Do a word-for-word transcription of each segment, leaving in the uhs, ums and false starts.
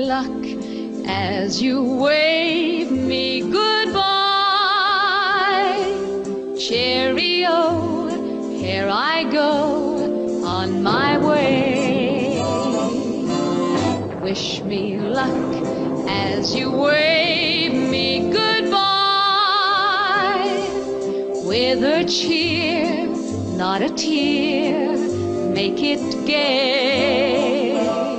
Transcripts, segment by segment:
luck as you wave me goodbye. Cheerio, here I go on my way. Wish me luck as you wave me goodbye. With a cheer, not a tear, make it gay.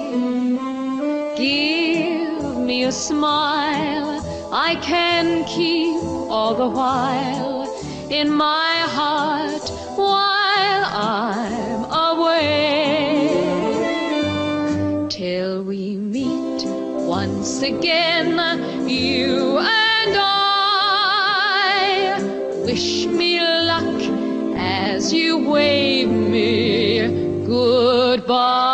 Give me a smile I can keep all the while in my heart while I'm away. Till we meet once again, you and I. Wish me luck as you wave me goodbye.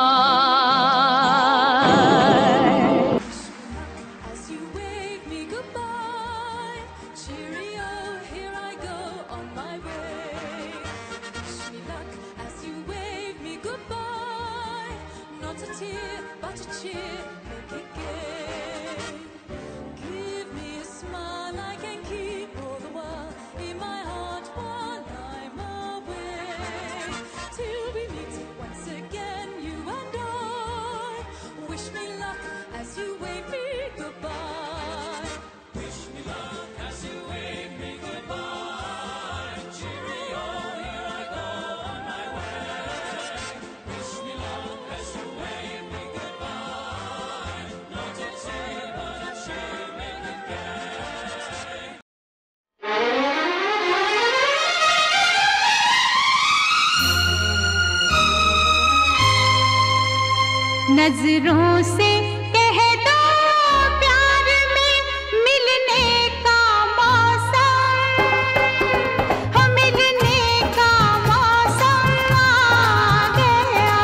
नजरों से कह दो प्यार में मिलने का मौसम, हो मिलने का मौसम आ गया।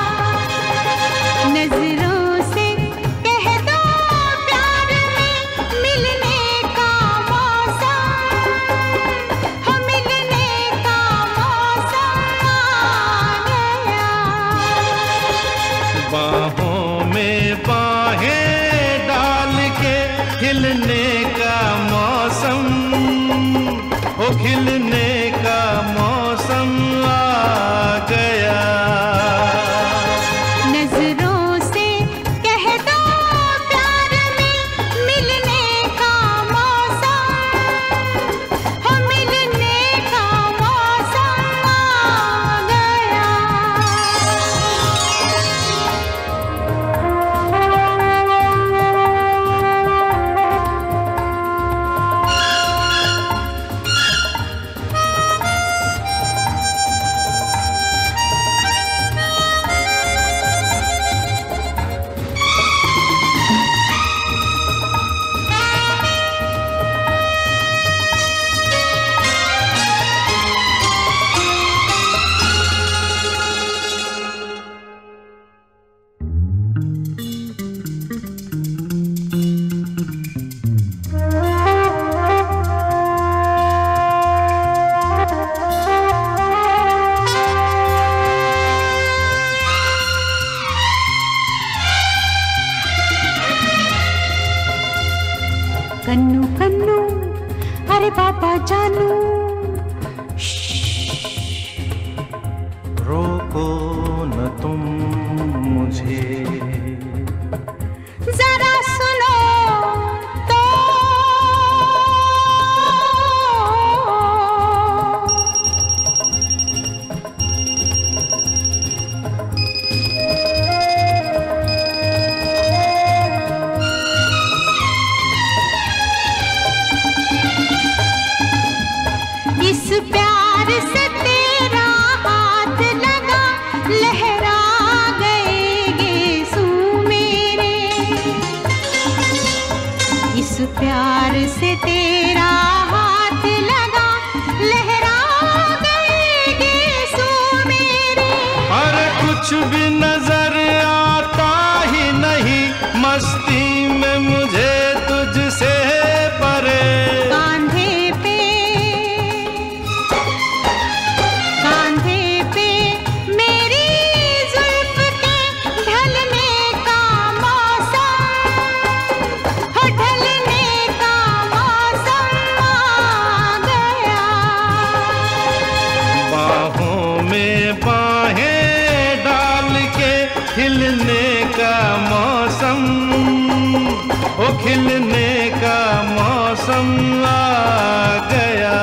नजरों से कह दो प्यार में मिलने का मौसम, हो मिलने का मौसम आ गया। बाहों में बाहें डाल के खिलने का मौसम, ओ खिलने का मौसम आ गया। नजरों से कह दो प्यार में मिलने का मौसम, हो मिलने का मौसम आ गया। कन्नू कन्नू अरे बाबा जानू, रोको न तुम मुझे, जरा सुनो तो। इस प्यार से तेरा हाथ लगा, लहरा गए गेसू मेरे। इस प्यार से तेरा हाथ लगा, लहरा गए गेसू मेरे। अरे कुछ भी नजर आता ही नहीं मस्ती में मुझे तुझसे परे। कांधे पे कांधे पे मेरी जुल्फ के ढलने का मौसम, खिलने का मौसम आ गया।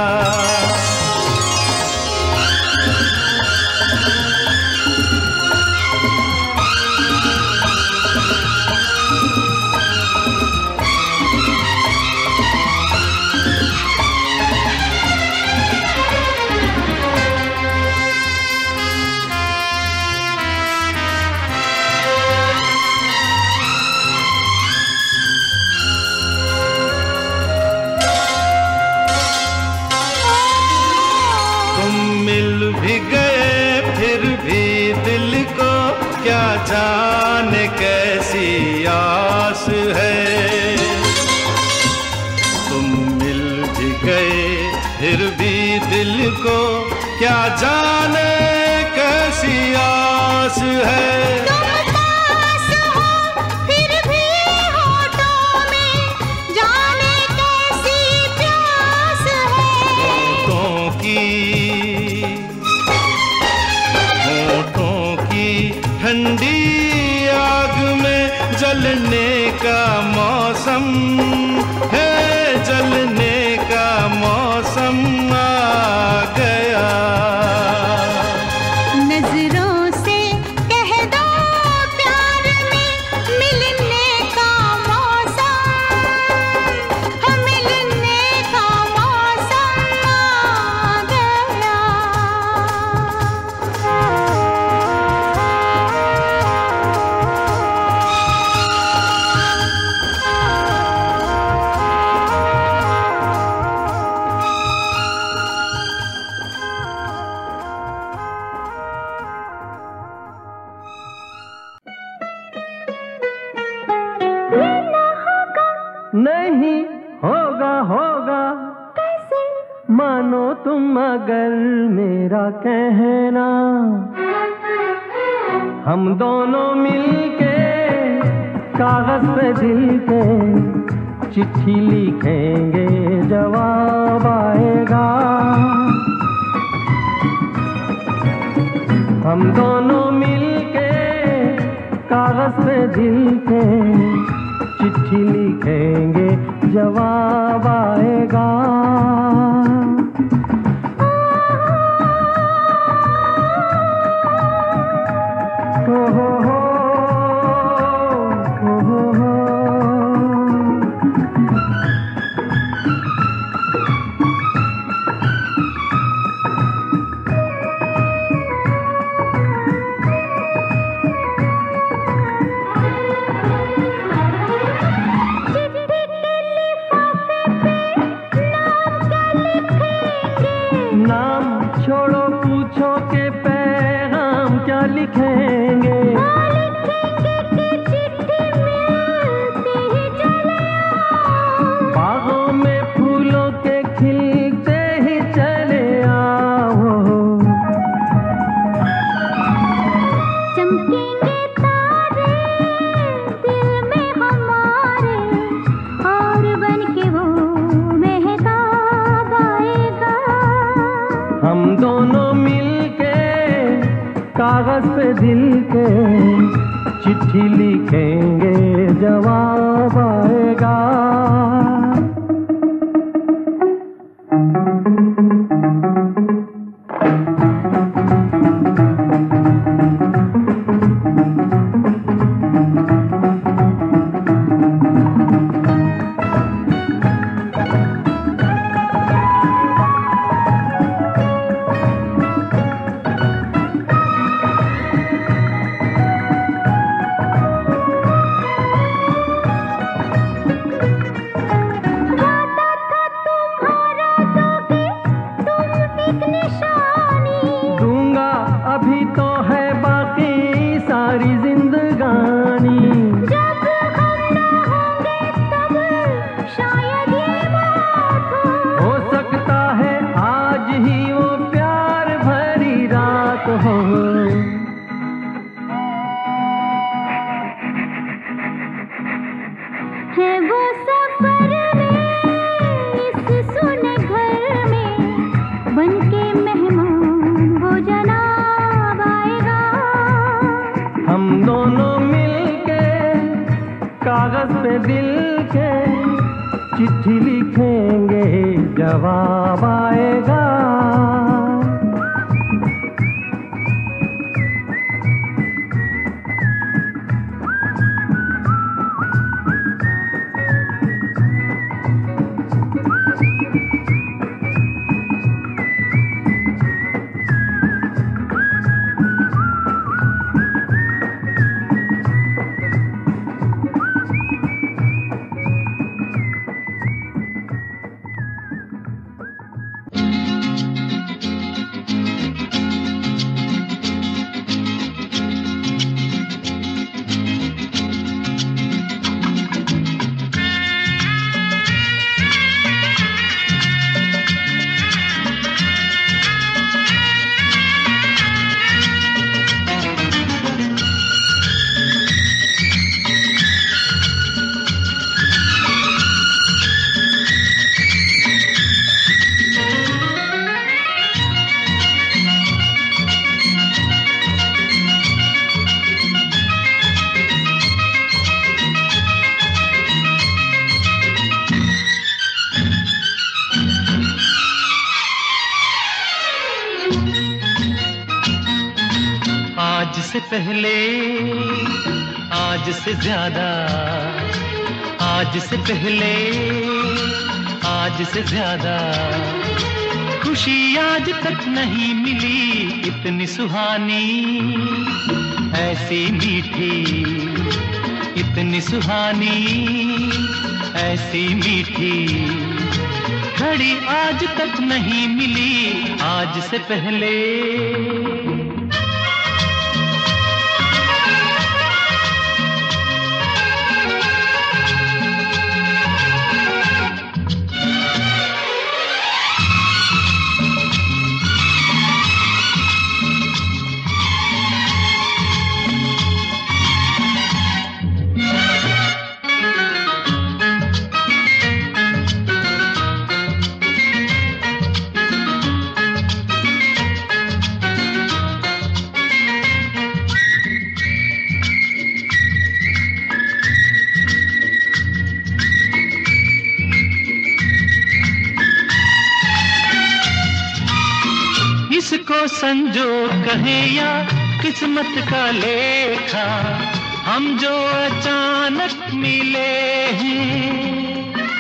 भी गए फिर भी दिल को क्या जाने कैसी आस है। तुम मिल भी गए फिर भी दिल को क्या जाने कैसी आस है। तुम पास हो फिर भी होठों में जाने कैसी प्यास है। होठों की ठंडी आग में जलने का मौसम है, जलने का मौसम आ गया। नजरों से कह दो प्यार में मिलने का मौसम, हम मिलने का मौसम आ गया। नहीं होगा होगा कैसे मानो तुम अगर मेरा कहना, हम दोनों मिलके कागज पे दिल के चिट्ठी लिखेंगे जवाब आएगा। हम दोनों मिलके कागज पे दिल के चिट्ठी लिखेंगे जवाब आएगा। हो हो हो हो हो हो। नाम छोड़ो पूछो के पैगाम क्या लिखेंगे। बागों में फूलों के खिलते ही चले आओ। चमकेंगे तारे दिल में हमारे और बन के वो महताब आएगा। हम दोनों मिलके कागज पे दिल के चिट्ठी लिखेंगे जवाब आएगा। दूंगा अभी तो है बाकी सारी जिंदगानी। जब हम न होंगे तब शायद ये बात हो। हो सकता है आज ही वो प्यार भरी रात हो। है वो सफर में इस सुने घर में बनके मेहमान वो जनाब आएगा। हम दोनों मिलके कागज कागज पे दिल के चिट्ठी लिखेंगे जवाब आएगा। आज से पहले, आज से ज्यादा, आज से पहले, आज से ज्यादा खुशी आज तक नहीं मिली इतनी सुहानी, ऐसी मीठी, इतनी सुहानी, ऐसी मीठी घड़ी आज तक नहीं मिली आज से पहले। इसको संजोग कहें या किस्मत का लेखा, हम जो अचानक मिले हैं।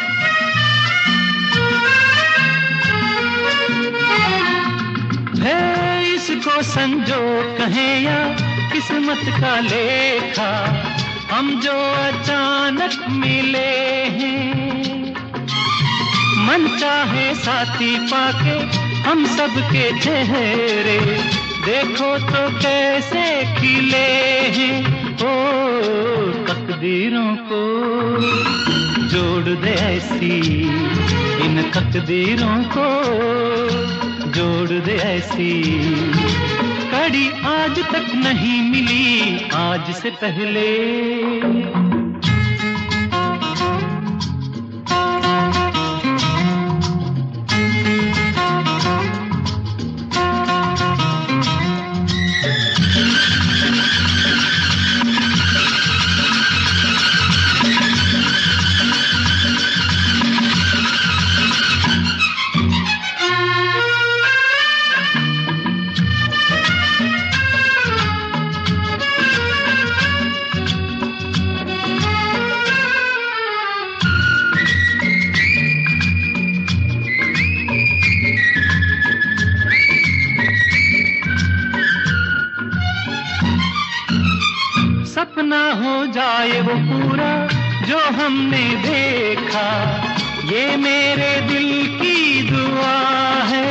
है इसको संजोग कहें या किस्मत का लेखा, हम जो अचानक मिले हैं। मन चाहे साथी पाके हम सबके चेहरे देखो तो कैसे खिले हैं। ओ तकदीरों को जोड़ दे ऐसी, इन तकदीरों को जोड़ दे ऐसी कड़ी आज तक नहीं मिली आज से पहले। सपना हो जाए वो पूरा जो हमने देखा, ये मेरे दिल की दुआ है।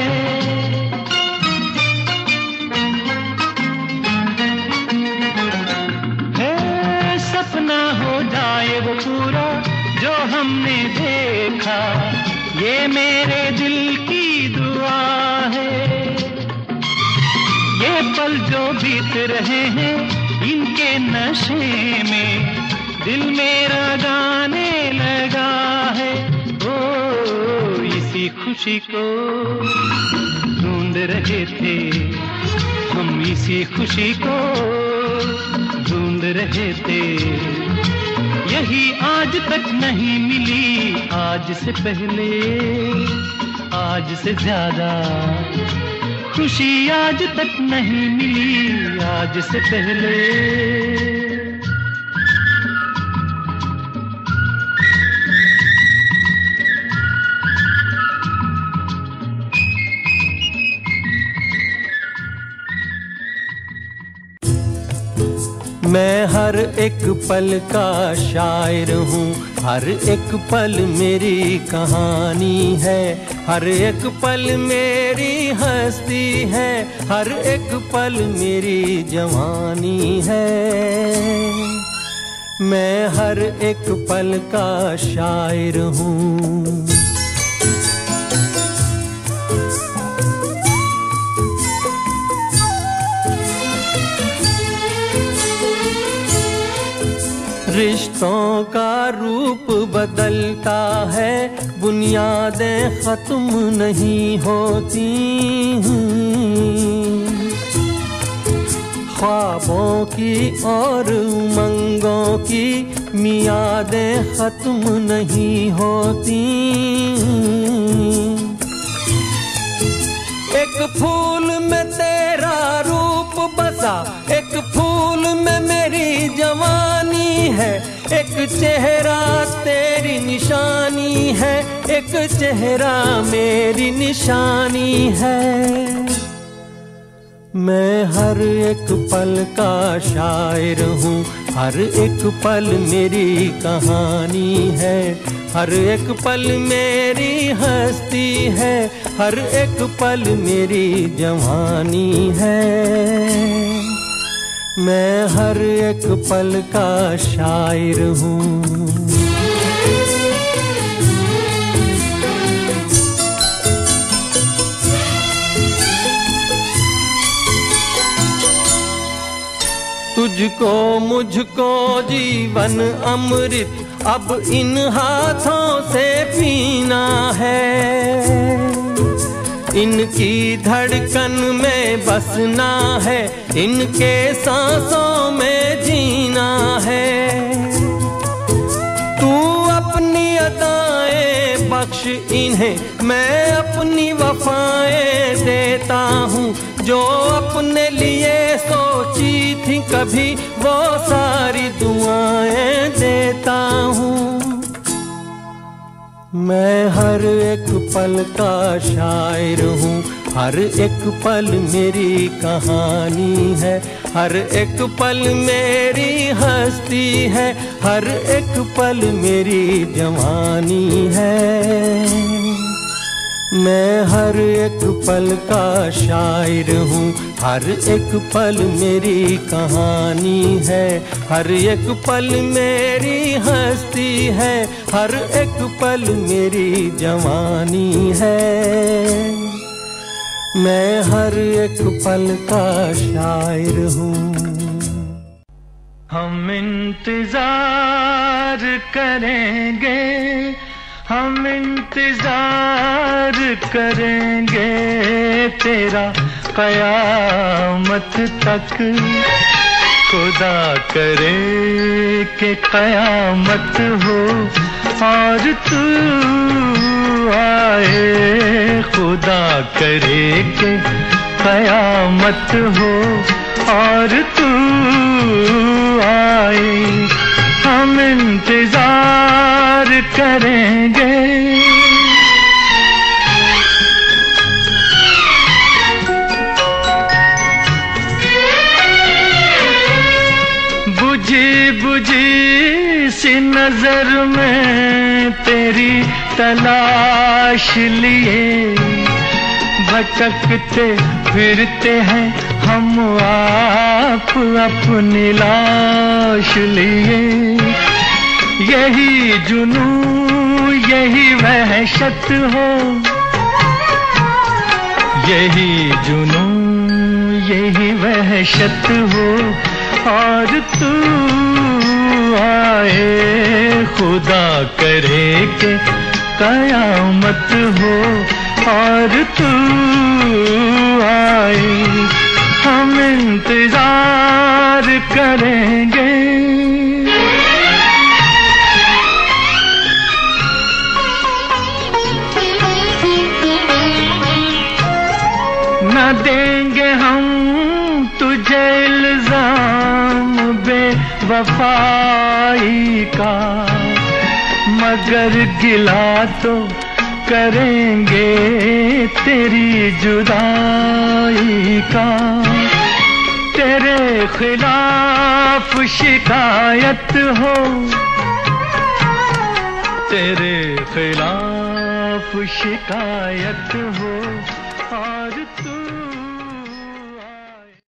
है सपना हो जाए वो पूरा जो हमने देखा, ये मेरे दिल की दुआ है। ये पल जो बीत रहे हैं इनके नशे में दिल मेरा गाने लगा है। ओ इसी खुशी को ढूंढ रहे थे हम, इसी खुशी को ढूंढ रहे थे। यही आज तक नहीं मिली, आज से पहले आज से ज्यादा खुशी आज तक नहीं मिली, आज से पहले। मैं हर एक पल का शायर हूँ, हर एक पल मेरी कहानी है, हर एक पल मेरी हस्ती है, हर एक पल मेरी जवानी है। मैं हर एक पल का शायर हूँ। रिश्तों का रूप बदलता है, बुनियादें खत्म नहीं होती, ख्वाबों की और उमंगों की मियादें खत्म नहीं होती। एक फूल में तेरा रूप बसा, एक फूल में मेरी जवानी है, एक चेहरा तेरी निशानी है, एक चेहरा मेरी निशानी है। मैं हर एक पल का शायर हूँ, हर एक पल मेरी कहानी है, हर एक पल मेरी हस्ती है, हर एक पल मेरी जवानी है। मैं हर एक पल का शायर हूँ। तुझको मुझको जीवन अमृत अब इन हाथों से पीना है, इनकी धड़कन में बसना है, इनके सांसों में जीना है। तू अपनी अदाएं बख्श इन्हें, मैं अपनी वफाएं देता हूँ, जो अपने लिए सोची थी कभी वो सारी दुआएं देता हूँ। मैं हर एक पल का शायर हूँ, हर एक पल मेरी कहानी है, हर एक पल मेरी हस्ती है, हर एक पल मेरी जवानी है। मैं हर एक पल का शायर हूँ, हर एक पल मेरी कहानी है, हर एक पल मेरी हस्ती है, हर एक पल मेरी जवानी है। मैं हर एक पल का शायर हूँ। हम इंतजार करेंगे, हम इंतजार करेंगे तेरा कयामत तक, खुदा करे कि कयामत हो और तू आए, खुदा करे कि कयामत हो और तू आए। हम इंतजार करेंगे। बुझी बुझी सी नजर में तेरी तलाश लिए, भटकते फिरते हैं हम आप अपनी लाश लिए। यही जुनू यही वहशत हो, यही जुनू यही वहशत हो और तू आए, खुदा करे कि कयामत हो और तू आए। हम इंतजार करेंगे। देंगे हम तुझे इल्जाम बेवफाई का, मगर गिला तो करेंगे तेरी जुदाई का। तेरे खिलाफ शिकायत हो, तेरे खिलाफ शिकायत हो,